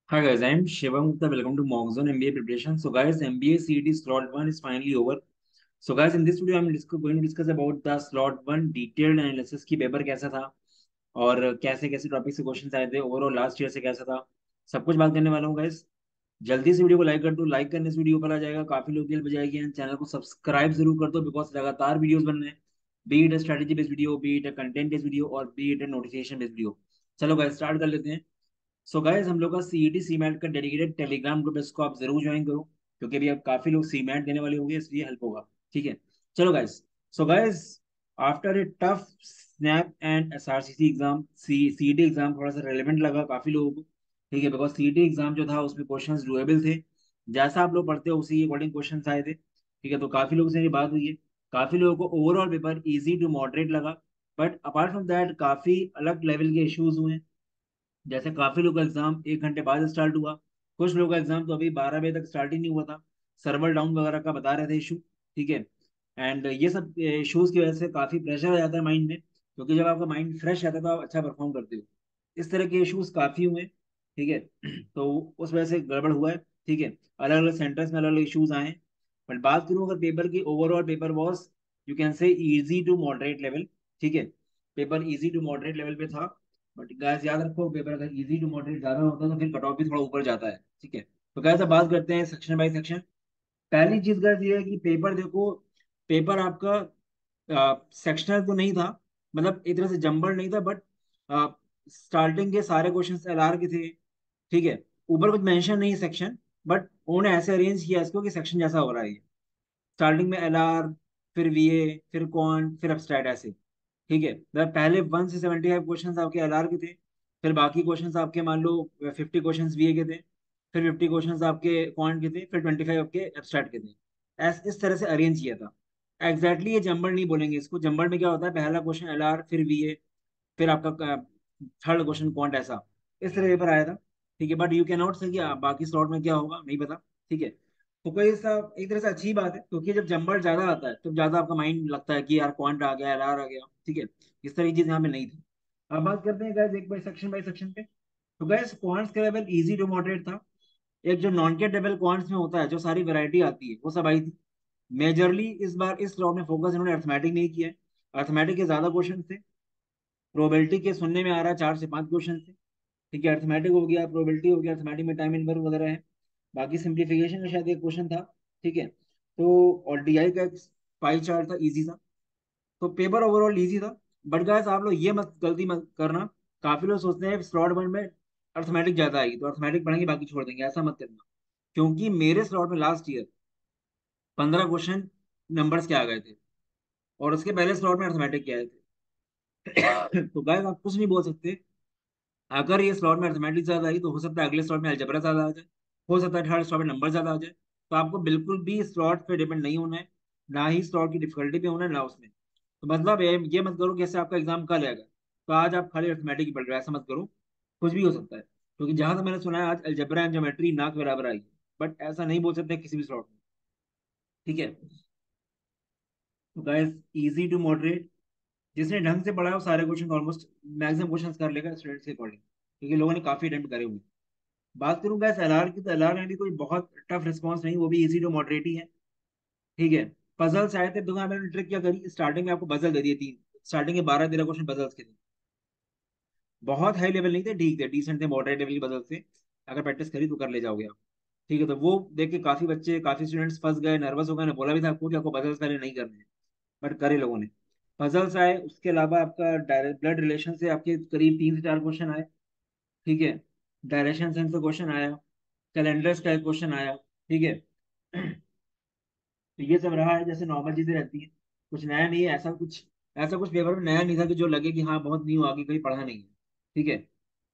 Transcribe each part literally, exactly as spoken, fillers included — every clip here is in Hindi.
Hi guys, I'm Shivam Gupta. Welcome to Mockzone M B A preparation. So guys, M B A C E T slot one is finally over. So guys, in this video I'm discuss, going to discuss about the slot one detailed analysis की पेपर कैसा था और कैसे कैसे टॉपिक से क्वेश्चन आए थे, ओवरऑल लास्ट ईयर से कैसा था, सब कुछ बात करने वाला हूँ गाइस। जल्दी से वीडियो को लाइक कर दो। लाइक करने से वीडियो पर आ जाएगा, काफी लोग हेल्प हो जाएगी। एंड चैनल को सब्सक्राइब जरूर कर दो बिकॉज लगातार वीडियोस बन रहे हैं, be it strategy based video, be it content based video और be it notification based video. चलो गाइस स्टार्ट कर लेते हैं। सो गाइस हम लोग का सीईटी सीमैट का डेडिकेटेड टेलीग्राम ग्रुप है, इसको आप जरूर ज्वाइन करो क्योंकि अभी अब काफी लोग सीमैट देने वाले होंगे, इसलिए हेल्प होगा। ठीक है, चलो guys. So guys, after a tough SNAP and SRCC exam, C CET exam थोड़ा सा रेलेवेंट लगा काफी लोगों को। ठीक है, बिकॉज सीईटी एग्जाम जो था उसमें क्वेश्चंस डुएबल थे, जैसा आप लोग पढ़ते हो उसी के अकॉर्डिंग क्वेश्चंस आए थे। ठीक है, तो काफी लोगों से मेरी बात हुई है, काफी लोगों को overall paper easy to moderate लगा। बट अपार्ट फ्रॉम दैट काफी अलग लेवल के इश्यूज हुए। जैसे काफी लोगों का एग्जाम एक घंटे बाद स्टार्ट हुआ, कुछ लोगों का एग्जाम तो अभी बारह बजे तक स्टार्ट ही नहीं हुआ था, सर्वर डाउन वगैरह का बता रहे थे इशू। ठीक है, एंड ये सब इश्यूज की वजह से काफी प्रेशर आ जाता है माइंड में, क्योंकि जब आपका माइंड फ्रेश रहता है तो आप अच्छा परफॉर्म करते हो। इस तरह के इश्यूज काफी हुए। ठीक है, तो उस वजह से गड़बड़ हुआ है। ठीक है, अलग अलग सेंटर्स में अलग अलग इश्यूज आए हैं। बट बात करूं अगर पेपर की, overall paper was, you can say easy to moderate level. ठीक है, paper easy to moderate level पे था। बट गैस याद रखो, पेपर अगर इजी टू मॉडरेट ज्यादा होता है तो फिर कट ऑफ भी थोड़ा ऊपर जाता है। ठीक है, तो गैस अब बात करते हैं सेक्शन बाय सेक्शन। पहली चीज गैस ये है कि पेपर देखो, पेपर आपका सेक्शनल तो नहीं था, मतलब एक तरह से जम्बल नहीं था, बट स्टार्टिंग के सारे क्वेश्चन एलआर के थे। ठीक है, ऊपर कुछ मेंशन नहीं सेक्शन, बट उन्होंने ऐसे अरेंज किया इसको कि सेक्शन जैसा हो रहा है ये। स्टार्टिंग में एलआर, फिर वीए, फिर कॉन्ट, फिर एब्स्ट्रैक्ट, ऐसे। ठीक है, मतलब पहले वन से सेवेंटी फाइव क्वेश्चन आपके एलआर के थे, फिर बाकी क्वेश्चन आपके मान लो फिफ्टी क्वेश्चन वीए के थे, फिर फिफ्टी क्वेश्चन आपके क्वांट के थे, फिर ट्वेंटी फाइव आपके एब्स्ट्रैक्ट के थे। ऐस इस तरह से अरेंज किया था। एग्जैक्टली exactly ये जंबल नहीं बोलेंगे इसको। जंबल में क्या होता है, पहला क्वेश्चन एलआर, फिर वीए, फिर आपका थर्ड क्वेश्चन क्वांट, ऐसा इस तरह पेपर आया था। ठीक है, बट यू कैन नॉट से कि आ, बाकी स्लॉट में क्या होगा नहीं पता। ठीक है, तो कोई सा एक तरह से अच्छी बात है, क्योंकि जब जंबल ज्यादा आता है तो ज्यादा आपका माइंड लगता है कि यार क्वांट आ गया, एलआर आ गया। ठीक है, इस तरह की चीज यहाँ पे नहीं थी। अब बात करते हैं गैस एक बाय सेक्शन बाय सेक्शन पे। तो गैस क्वांट्स का लेवल इजी टू मॉडरेट था। एक जो नॉन के लेवल क्वांट्स में होता है, जो सारी वैरायटी आती है वो सब आई थी। मेजरली इस बार इस रॉ में फोकस इन्होंने अर्थमेटिक नहीं किया है। अर्थमेटिक के ज्यादा क्वेश्चन थे, प्रोबेबिलिटी के सुनने में आ रहा है चार से पांच क्वेश्चन थे। ठीक है, अर्थमेटिक हो गया, प्रोबेबिलिटी हो गया, अर्थमेटिक में टाइम इनवर्स वगैरह है। बाकी सिंप्लीफिकेशन का शायद एक क्वेश्चन था। ठीक है, तो और डीआई का एक पाई चार्ट था, इजी था। तो पेपर ओवरऑल इजी था। बट गाइस आप लोग ये मत गलती मत करना, काफी लोग सोचते हैं स्लॉट वन में अर्थमेटिक ज्यादा आएगी तो अर्थमेटिक पढ़ेंगे बाकी छोड़ देंगे, ऐसा मत करना। क्योंकि मेरे स्लॉट में लास्ट ईयर पंद्रह क्वेश्चन नंबर्स के आ गए थे, और उसके पहले स्लॉट में अर्थमेटिक के आए थे। तो गाइस आप कुछ नहीं बोल सकते। अगर ये स्लॉट में अर्थमेटिक ज्यादा आई तो हो सकता है अगले स्लॉट में अलजेब्रा ज्यादा आ जाए, हो सकता है थर्ड स्लॉट में नंबर ज्यादा आ जाए। तो आपको बिल्कुल भी स्लॉट पे डिपेंड नहीं होना है, ना ही स्लॉट की डिफिकल्टी पे होना है, ना उसमें। तो मतलब ये ये मत करो कि ऐसे आपका एग्जाम कल आएगा तो आज आप खाली अर्थमेटिक ही पढ़ रहे हो, ऐसा मत करो। कुछ भी हो सकता है, क्योंकि जहां तक मैंने सुना है आज अलजेब्रा एंड ज्योमेट्री ना के बराबर आई। बट ऐसा नहीं बोल सकते किसी भी स्लॉट में। ठीक है, तो गाइस इजी टू मॉडरेट, जिसने ढंग से पढ़ा है वो सारे क्वेश्चन ऑलमोस्ट मैक्सिमम क्वेश्चन कर लेगा स्टूडेंट्स के अकॉर्डिंग, क्योंकि लोगों ने काफी अटेम्प्ट करे हुए हैं। बात करूं गैस एलआर की, तो एलआर में भी कोई बहुत टफ रिस्पॉन्स नहीं, वो भी इजी टू मॉडरेट ही है। ठीक है, पजल्स आए थे, तो मैंने ट्रिक क्या करी, स्टार्टिंग में आपको पजल दे दिए तीन, स्टार्टिंग के बारह तेरह क्वेश्चन पजल्स के थे। बहुत हाई लेवल नहीं थे, ठीक थे, डिसेंट थे, मॉडरेट लेवल के पजल थे। अगर प्रैक्टिस करी तो कर ले जाओगे आप। ठीक है, तो वो देख के काफी बच्चे, काफी स्टूडेंट्स फंस गए, नर्वस हो गए। मैं बोला भी था आपको कि आपको पजल्स पहले नहीं करने हैं, बट करे लोगों ने। पजल्स आए, उसके अलावा आपका डायरेक्ट ब्लड रिलेशन से आपके करीब तीन से चार क्वेश्चन आए। ठीक है, डायरेक्शन सेंस का क्वेश्चन आया, कैलेंडर्स का क्वेश्चन आया। ठीक है, तो ये सब रहा है, जैसे नॉर्मल चीजें रहती हैं, कुछ नया नहीं है। ऐसा कुछ ऐसा कुछ पेपर में नया नहीं था कि जो लगे कि हाँ बहुत न्यू आगे कहीं पढ़ा नहीं है। ठीक है,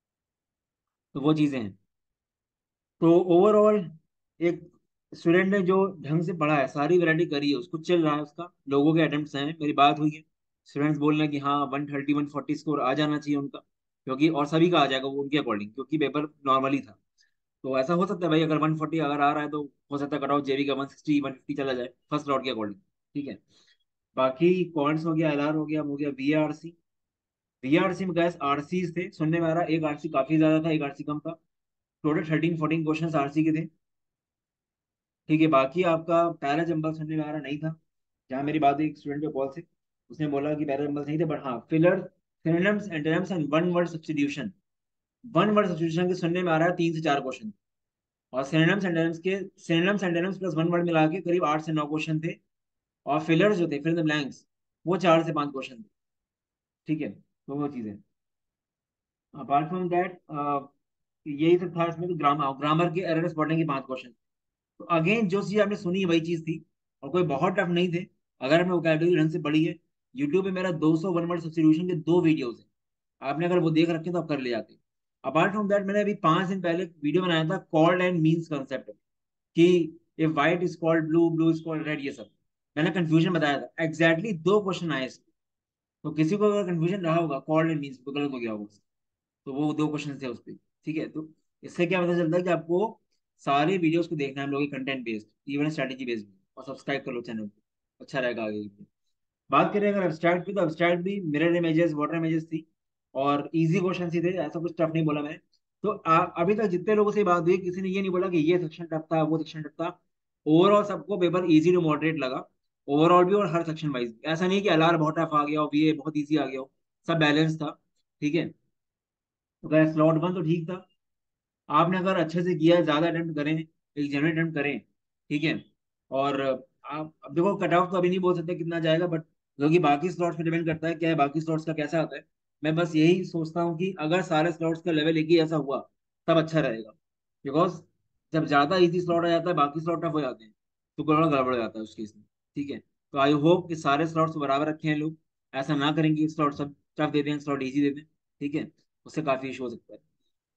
तो वो चीजें हैं। तो ओवरऑल एक स्टूडेंट ने जो ढंग से पढ़ा है, सारी वैरायटी करी है, उसको चल रहा है, उसका लोगों के अटेम्प्ट्स हैं, मेरी बात हुई है, स्टूडेंट्स बोल रहे हैं कि हाँ one thirty one forty score आ जाना चाहिए उनका, क्योंकि और सभी का आ जाएगा वो उनके अकॉर्डिंग, क्योंकि पेपर नॉर्मली था। तो ऐसा हो सकता है भाई, अगर वन फोर्टी अगर आ रहा है तो हो सकता है कट ऑफ जेवी का वन सिक्सटी वन फिफ्टी चला जाए फर्स्ट राउंड के अकॉर्डिंग। ठीक है, बाकी कॉन्ट्स हो गया, एलआर हो गया, हो गया वीआरसी। वीआरसी में गैस आरसी थे, सुनने में आ रहा है एक आरसी काफी ज्यादा था, एक आरसी कम था। Total thirteen fourteen question RC के थे। ठीक है, बाकी आपका पहला जंबल सुनने में आ रहा नहीं था। जहाँ मेरी बात हुई एक स्टूडेंट के कॉल से, उसने बोला कि पहला जंबल नहीं थे, बट हाँ filler, synonyms antonyms and one word substitution, one word substitution के सुनने में आ रहा है तीन से चार क्वेश्चन। और सिनोनिम्स एंटोनिम्स के, synonyms antonyms plus one word मिला के करीब आठ से नौ क्वेश्चन थे। और फिलर्स जो थे, फिल इन द ब्लैंक्स, वो चार से पांच क्वेश्चन थे। ठीक है, तो वो चीजें। अपार्ट फ्रॉम दैट यही सब था इसमें। तो ग्रामर, ग्रामर के एरर स्पॉटिंग के पांच क्वेश्चन। तो अगेन जो चीज आपने सुनी है वही चीज थी, और कोई बहुत टफ नहीं थे। अगर आपने वोकैबुलरी ढंग से पढ़ी है, यूट्यूब पे मेरा दो सौ वन वर्ड सब्स्टिट्यूशन के दो वीडियोस हैं, आपने अगर वो देख रखे तो आप कर ले जाते। अपार्ट फ्रॉम दैट मैंने अभी पांच दिन पहले वीडियो बनाया था कॉल्ड एंड मीन्स कंसेप्ट, कि if white is called blue, blue is called red, ये सब मैंने कंफ्यूजन बताया था। एग्जैक्टली exactly दो क्वेश्चन आए इसमें। तो किसी को अगर कंफ्यूजन रहा होगा कॉल्ड एंड मीन्स तो गलत हो गया होगा, तो वो दो क्वेश्चन थे उस पर। ठीक है, तो इससे क्या पता चलता है कि आपको सारे वीडियोस को देखना है हम लोग content based, even strategy based. और सब्सक्राइब कर लो चैनल को, अच्छा रहेगा आगे के लिए। बात करें अगर एब्स्ट्रैक्ट की, तो एब्स्ट्रैक्ट भी मिरर इमेजेस, वाटर इमेजेस थी, और इजी क्वेश्चन ही थे, ऐसा कुछ टफ नहीं बोला मैंने। तो आ, अभी तक जितने लोगों से बात हुई, किसी ने ये नहीं बोला कि ये सेक्शन टफ था, वो सेक्शन टफ था। ओवरऑल सबको पेपर इजी टू मॉडरेट लगा, ओवरऑल भी और हर सेक्शन वाइज। ऐसा नहीं कि एलआर बहुत टफ आ गया और ये बहुत इजी आ गया हो, सब बैलेंस था। ठीक है, तो क्या स्लॉट वन तो ठीक था। आपने अगर अच्छे से किया है, ज्यादा अटेम्प्ट करें, एक जनरल अटेम्प्ट करें, ठीक है। और आप अब देखो, कट ऑफ तो अभी नहीं बोल सकते कितना जाएगा, बट क्योंकि बाकी स्लॉट्स पे डिपेंड करता है क्या है, बाकी स्लॉट्स का कैसा आता है। मैं बस यही सोचता हूँ कि अगर सारे स्लॉट्स का लेवल एक ही ऐसा हुआ तब अच्छा रहेगा। बिकॉज जब ज्यादा इजी स्लॉट आ जाता है, बाकी स्लॉट टफ हो जाते हैं, तो थोड़ा गड़बड़ हो जाता है उस केस में। ठीक है, तो आई होप कि सारे स्लॉट्स बराबर रखे हैं लोग, ऐसा ना करेंगे स्लॉट सब टफ दे दें, स्लॉट इजी दे दें। ठीक है, उससे काफी इशू हो सकता है।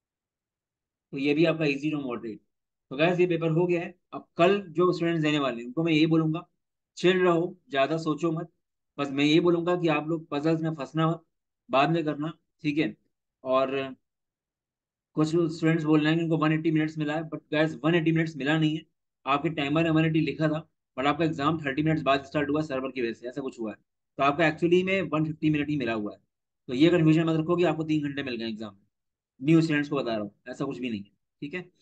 तो ये भी आपका इजी टू मॉडरेट। तो गैस ये पेपर हो गया है। अब कल जो स्टूडेंट्स देने वाले हैं उनको मैं यही बोलूंगा, चिल रहो, ज्यादा सोचो मत। बस मैं यही बोलूंगा कि आप लोग पजल्स में फंसना मत, बाद में करना। ठीक है। और कुछ स्टूडेंट्स बोल रहे हैं कि उनको वन एट्टी मिनट्स मिला है, but guess one eighty minutes मिला नहीं है। आपके टाइमर में वन एट्टी लिखा था, बट आपका एग्जाम थर्टी मिनट्स बाद स्टार्ट हुआ सर्वर की वजह से, ऐसा कुछ हुआ है। तो आपका एक्चुअली में वन फिफ्टी मिनट ही मिला हुआ है। तो ये कन्फ्यूजन मत रखो कि आपको तीन घंटे मिल गए एग्जाम में। न्यू स्टूडेंट्स को बता रहा हूँ, ऐसा कुछ भी नहीं है। ठीक है,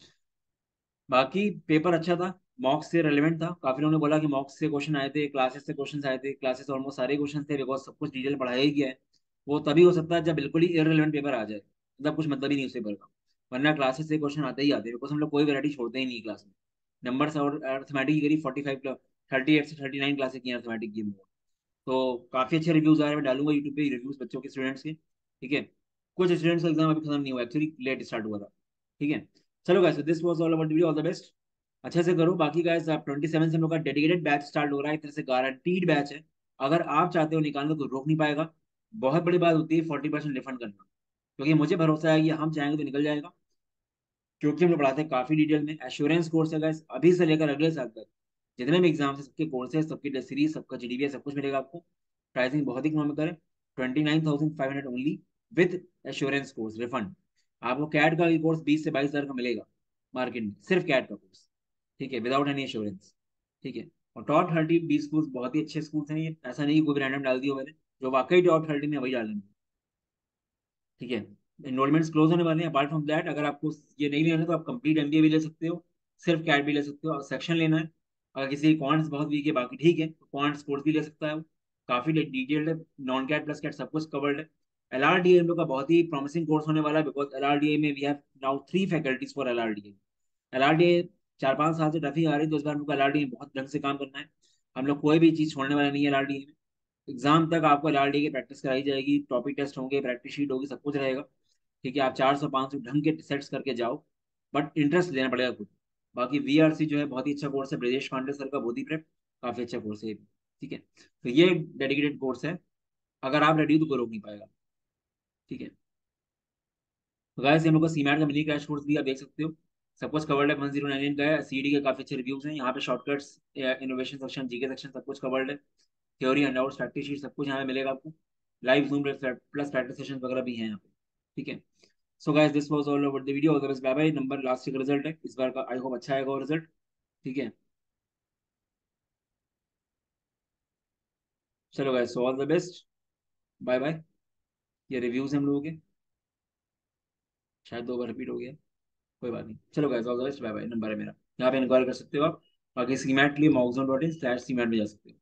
बाकी पेपर अच्छा था, मॉक्स से रेलेवेंट था। काफी लोगों ने बोला कि मॉक्स से क्वेश्चन आए थे, क्लासेस से क्वेश्चन आए थे। क्लासेस ऑलमोस्ट सारे क्वेश्चन थे, बिकॉज सब कुछ डिटेल पढ़ाया ही गया है। वो तभी हो सकता है जब बिल्कुल ही इररिलेवेंट पेपर आ जाए, मतलब कुछ मतलब ही नहीं उस पेपर का। वरना क्लासेस से क्वेश्चन आते ही आते हैं, बिकॉज हम लोग कोई वैरायटी छोड़ते ही नहीं क्लास में। नंबर और अर्थमेटिक की करीब फोर्टी फाइव, थर्टी एट से थर्टी नाइन क्लासेस की अर्थमेटिक की। तो काफी अच्छे रिव्यूज आ रहे हैं, मैं डालूंगा यूट्यूब पे रिव्यूज बच्चों के, स्टूडेंट्स के। ठीक है, कुछ स्टूडेंट्स का एग्जाम अभी खत्म नहीं हुआ, एक्चुअली लेट स्टार्ट हुआ था। ठीक है, चलो guys, this was all about video, all the best. अच्छे से करो। बाकी गाइस आप ट्वेंटी सेवन से हम लोग का डेडिकेटेड बैच स्टार्ट हो रहा है, एक तरह से गारंटीड बैच है। अगर आप चाहते हो निकालना तो रोक नहीं पाएगा। बहुत बड़ी बात होती है फोर्टी परसेंट रिफंड करना, क्योंकि मुझे भरोसा है कि हम चाहेंगे तो निकल जाएगा। क्योंकि हम लोग पढ़ाते हैं काफी डिटेल में, एश्योरेंस कोर्स है गाइस, अभी से लेकर अगले साल तक जितने भी एग्जाम है, सबके कोर्सेज, सबकी टेस्ट सीरीज, सबका जीडीबी, सब कुछ मिलेगा आपको। प्राइसिंग बहुत ही इकोनॉमिकल है, twenty nine thousand five hundred only, with assurance course refund. आपको कैट का कोर्स बीस से बाईस हजार का मिलेगा मार्केट में, सिर्फ कैट का कोर्स। ठीक है, विदाउट एनी एश्योरेंस। ठीक है, और टॉप थर्टी बीस स्कूल बहुत ही अच्छे स्कूल्स हैं ये, ऐसा नहीं कि कोई भी रैंडम डाल दिया मैंने, जो वाकई टॉप थर्टी में है, वही डालेंगे। ठीक है, एनरोलमेंट्स क्लोज होने वाले हैं। अपार्ट फ्रॉम दैट, अगर आपको ये नहीं लेना है तो आप कंप्लीट एमबीए भी ले सकते हो, सिर्फ कैट भी ले सकते हो। और सेक्शन लेना है, अगर किसी क्वांट्स बहुत वीक है, बाकी ठीक है, तो क्वांट्स कोर्स भी ले सकता है वो, काफी डिटेल्ड है। नॉन कैट प्लस कैट सब कुछ कवर्ड है। एल आर डी ए हम लोग का बहुत ही प्रॉमिसिंग कोर्स होने वाला है, because L R D A में we have now three faculties for L R D A. L R D A चार पांच साल से टफी आ रही है, तो इस बार हमको एल आर डी ए बहुत ढंग से काम करना है। हम लोग कोई भी चीज छोड़ने वाला नहीं है एल आर डी ए में। एग्जाम तक आपको एल आर डी ए की प्रैक्टिस कराई जाएगी, टॉपिक टेस्ट होंगे, प्रैक्टिस शीट होगी, सब कुछ रहेगा। ठीक है, आप चार सौ पाँच सौ ढंग के सेट्स करके जाओ, बट इंटरेस्ट लेना पड़ेगा खुद। बाकी वीआरसी जो है बहुत ही अच्छा कोर्स है, ब्रजेश पांडे सर का बोधी प्रेप, काफी अच्छा कोर्स है ये भी। ठीक है, तो ये डेडिकेटेड कोर्स है, अगर आप रेडी हो तो कोई रोक नहीं पाएगा। ठीक है, तो गाइस हम लोग का सीमैट का मिनी क्रैश कोर्स भी आप देख सकते हो, सब कुछ कवर्ड है। वन जीरो नाइन का है, सीडी के काफी अच्छे रिव्यूज हैं यहाँ पे, shortcuts, innovation section, GK section, सब कुछ कवर्ड है। Theory handout, practice sheet, सब कुछ यहाँ पे मिलेगा आपको। Live zoom plus practice session वगैरह भी हैं यहाँ पे। ठीक है, so guys this was all about the video, all the best, bye bye. Number last year का रिजल्ट है इस बार का, आई होप अच्छा आएगा रिजल्ट। ठीक है, चलो guys, so all the best, bye bye. ये रिव्यूज हैं हम लोगों के, शायद दो बार रिपीट हो गया। कोई बात नहीं, चलो guys, all the best, bye bye, number है मेरा, यहाँ पे इंक्वायरी कर सकते हो आप। बाकी सीमैट के लिए मॉक्सोन डॉट इन स्लैश सीमैट में जा सकते हो।